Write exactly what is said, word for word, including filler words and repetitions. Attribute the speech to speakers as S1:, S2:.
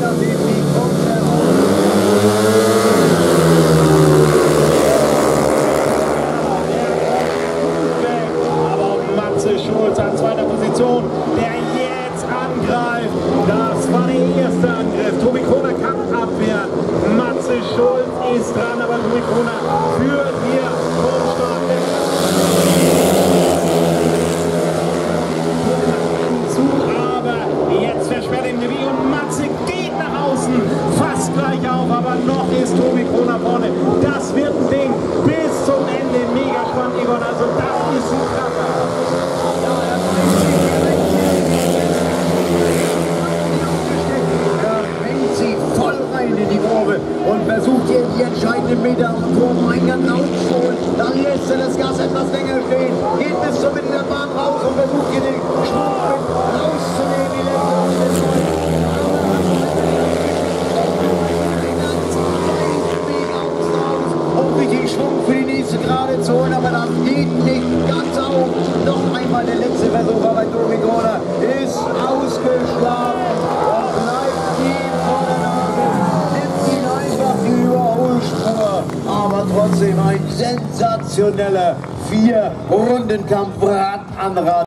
S1: Schulz an zweiter Position, der jetzt angreift. Das war der erste Angriff. Tobi Kroner kann abwehren. Matze Schulz ist dran, aber Tobi Kroner führt hier Grundstart. Zu, aber jetzt versperrt den Revier und Matze geht nach außen. Fast gleich auf, aber noch ist Tobi Kroner vorne. Das wird ein Ding bis zum Ende. Mega spannend, Egon. Also das ist ein Kracher.
S2: Und versucht hier die entscheidenden Meter am Turmeingang rauszuholen. Dann lässt er das Gas etwas länger stehen, geht bis zur Mitte der Bahn raus und versucht hier den Schwung rauszunehmen. Die letzte um richtig Schwung für die nächste Gerade zu holen, aber das geht nicht ganz auf. Noch einmal der letzte Versuch, aber Tobi Kroner ist ausgeschlafen und bleibt ihm vor der Nase. Aber trotzdem ein sensationeller Vier-Runden-Kampf Rad an Rad.